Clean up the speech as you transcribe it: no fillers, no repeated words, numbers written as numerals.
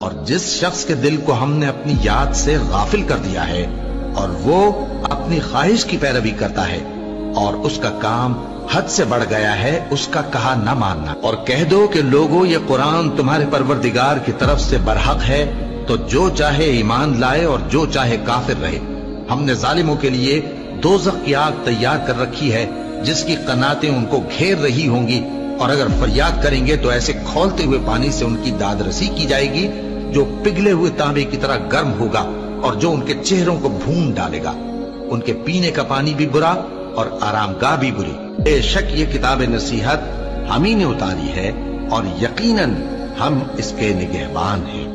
और जिस शख्स के दिल को हमने अपनी याद से गाफिल कर दिया है और वो अपनी ख्वाहिश की पैरवी करता है और उसका काम हद से बढ़ गया है, उसका कहा न मानना। और कह दो कि लोगों, ये कुरान तुम्हारे परवरदिगार की तरफ से बरहक है, तो जो चाहे ईमान लाए और जो चाहे काफिर रहे। हमने जालिमों के लिए दोज़ख की आग तैयार कर रखी है जिसकी कनातें उनको घेर रही होंगी, और अगर फरियाद करेंगे तो ऐसे खौलते हुए पानी से उनकी दादरसी की जाएगी जो पिघले हुए तांबे की तरह गर्म होगा और जो उनके चेहरों को भून डालेगा। उनके पीने का पानी भी बुरा और आरामगाह भी बुरी। बेशक ये किताब नसीहत हम ही ने उतारी है और यकीनन हम इसके निगहबान हैं।